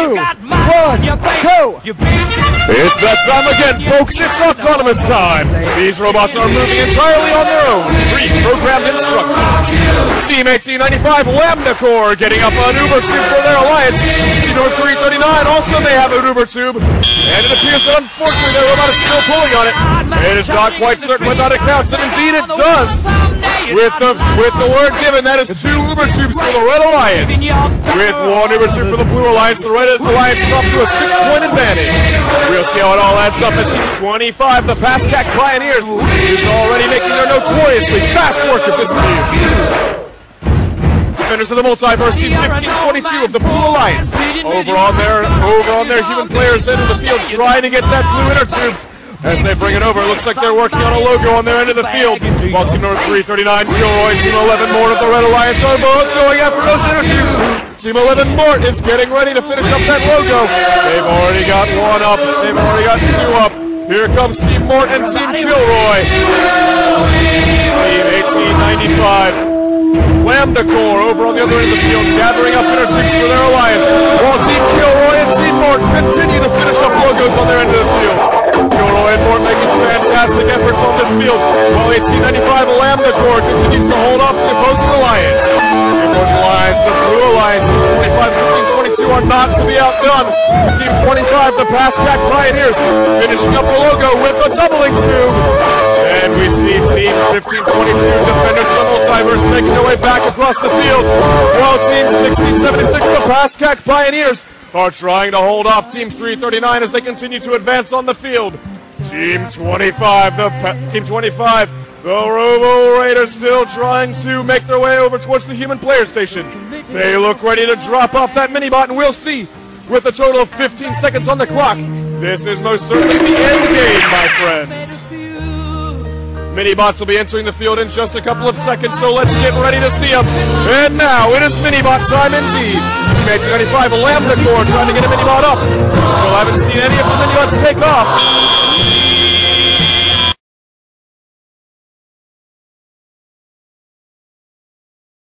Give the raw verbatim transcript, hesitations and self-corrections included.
two, one, go! It's that time again, folks. It's autonomous time. These robots are moving entirely on their own, pre-programmed instructions. Team eighteen ninety-five Lambda Core getting up an Uber tube for their alliance. Team number three thirty-nine also may have an Uber tube, and it appears that unfortunately their robot is still pulling on it. It is not quite certain whether it counts, and indeed it does. With the with the word given, that is two Uber tubes for the Red Alliance. With one Uber tube for the Blue Alliance, the Red Alliance is off to a six-point advantage. We'll see how it all adds up as Team twenty-five, the Pascack Pioneers, is already making their notoriously fast work of this field. Defenders of the Multiverse, Team fifteen twenty-two of the Blue Alliance, over on their over on their human players' end of the field, trying to get that blue inner tube. As they bring it over, it looks like they're working on a logo on their end of the field. While Team number three thirty-nine, Gilroy, Team eleven, Mort of the Red Alliance are both going after those interviews. Team eleven, Mort, is getting ready to finish up that logo. They've already got one up. They've already got two up. Here comes Team Mort and Team Gilroy. Team eighteen ninety-five. Lambda Core over on the other end of the field, gathering up inner tubes for their alliance. While Team Gilroy and Team Mort continue to finish up logos on their end of the field. Gilroy and Mort making fantastic efforts on this field, while eighteen ninety-five Lambda Core continues to hold off the opposing alliance. The opposing alliance, the Blue Alliance, Team twenty-five and fifteen twenty-two are not to be outdone. Team twenty-five, the Pascack Pioneers, finishing up the logo with a doubling tube. And we see Team fifteen twenty-two, Defenders of the Multiverse, making their way back across the field, while Team sixteen seventy-six, the Pascack Pioneers, are trying to hold off Team three thirty-nine as they continue to advance on the field. Team twenty-five, the pa Team twenty-five, the Robo Raiders still trying to make their way over towards the human player station. They look ready to drop off that minibot, and we'll see. With a total of fifteen seconds on the clock, this is most certainly the end game, my friends. Minibots will be entering the field in just a couple of seconds, so let's get ready to see them. And now, it is Minibot time indeed. Team eighteen ninety-five, Lambda Core, trying to get a Minibot up. We still haven't seen any of the Minibots take off.